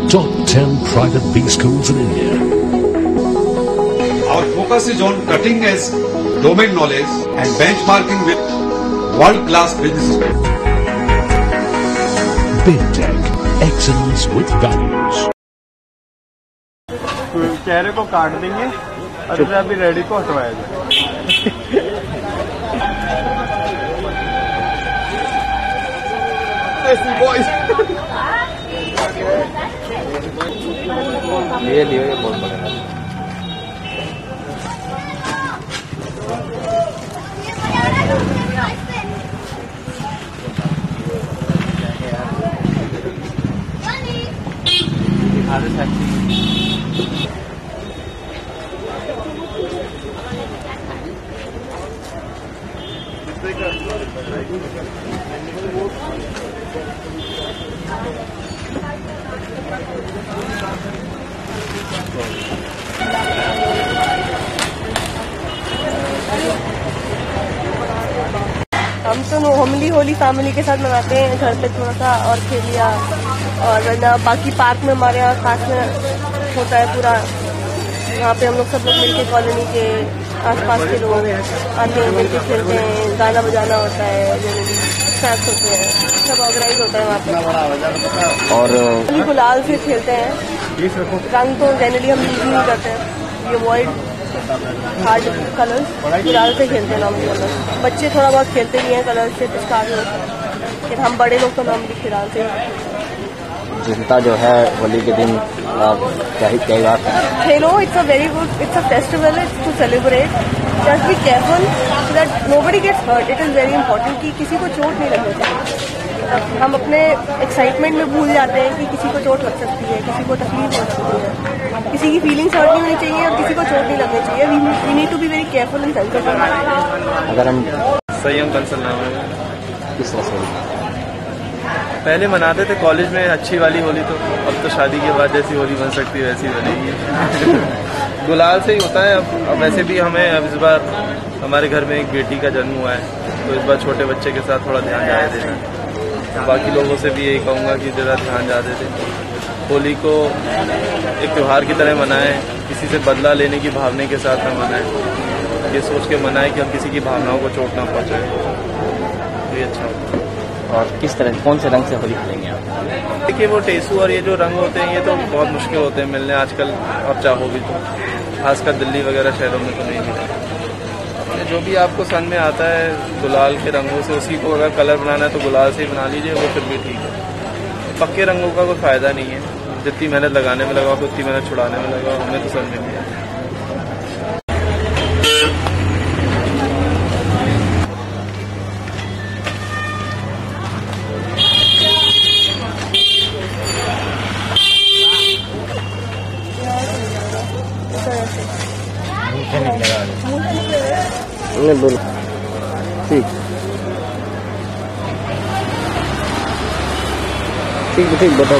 top 10 private B schools in India. Our focus is on cutting edge domain knowledge and benchmarking with world-class businesses. BidTech, excellence with values. चेहरे को काट देंगे और फिर अभी ready को हटवाया जाए। ये लियो, ये बहुत बड़ा है। हम तो नॉर्मली होली फैमिली के साथ मनाते हैं, घर पे थोड़ा सा और खेल लिया, और वरना बाकी पार्क में हमारे यहाँ खास में होता है पूरा। यहाँ पे हम लोग सब लोग मिलके कॉलोनी के आसपास के लोग आते हैं, मिलके खेलते हैं, गाना बजाना होता है, स्नैक्स होते हैं, सब ऑर्गेनाइज होता है वहाँ पे। और गुलाल से खेलते हैं, रंग तो जनरली हम यूज नहीं करते हैं, ये वॉइड हार्ड कलर्स गुलाल से खेलते हैं नॉर्मली हम लोग। बच्चे थोड़ा बहुत खेलते भी हैं कलर से, पिचकारी होता है, लेकिन हम बड़े लोग तो नॉर्मली खिलाल से। जनता जो है होली के दिन क्या ही बात है, खेलो, it's a very good, it's a festival, it's to celebrate, just be careful so that nobody gets hurt. It is very important कि किसी को चोट नहीं लगनी चाहिए। हम अपने एक्साइटमेंट में भूल जाते हैं कि किसी को चोट लग सकती है, किसी को तकलीफ हो सकती है, किसी की फीलिंग्स हर्ट नहीं होनी चाहिए और किसी को चोट नहीं लगनी चाहिए। We need to be very careful and sensitive. अगर हम संयम कंसल नाम है। किस तरह से पहले मनाते थे कॉलेज में अच्छी वाली होली, तो अब तो शादी के बाद जैसी होली बन सकती है वैसी बनेगी। गुलाल से ही होता है। अब वैसे भी हमें अब इस बार हमारे घर में एक बेटी का जन्म हुआ है, तो इस बार छोटे बच्चे के साथ थोड़ा ध्यान ज़्यादा देना है। बाकी लोगों से भी यही कहूँगा कि ज़रा ध्यान ज़्यादा दें, होली को एक त्यौहार की तरह मनाएं, किसी से बदला लेने की भावना के साथ न मनाएं, ये सोच के मनाएं कि हम किसी की भावनाओं को चोट ना पहुँचाएं, तो ये अच्छा होगा। और किस तरह कौन से रंग से होली खेलेंगे आप? देखिए, वो टेसू और ये जो रंग होते हैं ये तो बहुत मुश्किल होते हैं मिलने आजकल, और चाहो भी तो खासकर दिल्ली वगैरह शहरों में तो नहीं मिलते। जो भी आपको सन में आता है गुलाल के रंगों से, उसी को अगर कलर बनाना है तो गुलाल से ही बना लीजिए, वो फिर भी ठीक है। पक्के रंगों का कोई फ़ायदा नहीं है, जितनी मेहनत लगाने में लगाओ उतनी मेहनत छुड़ाने में लगाओ, हमें तो समझ में नहीं आता। बोलो ठीक ठीक ठीक बताओ।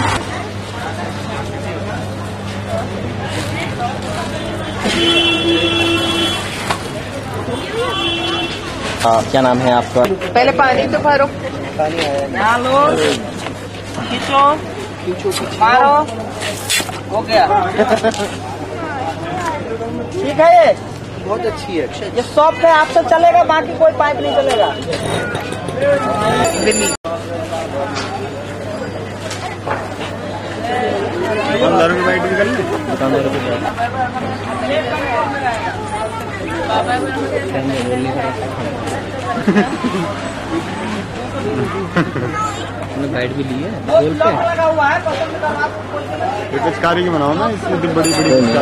हाँ, क्या नाम है आपका? पहले पानी तो भरो, पानी आया, लो, खींचो, मारो, हो गया। ठीक है, ये बहुत अच्छी है, ये सॉफ्ट है, आपसे चलेगा, बाकी कोई पाइप नहीं चलेगा। गाइड भी ली है बोल पे पिचकारी की बनाओ ना, इसमें बड़ी बड़ी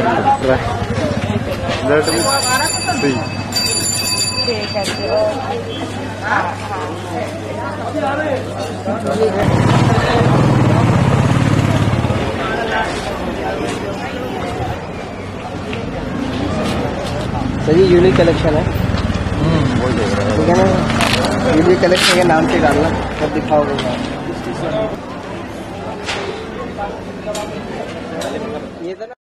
सर ये यूनिक कलेक्शन है, ठीक है ना? यूनिक कलेक्शन के नाम से डालना, सब दिखाओगे।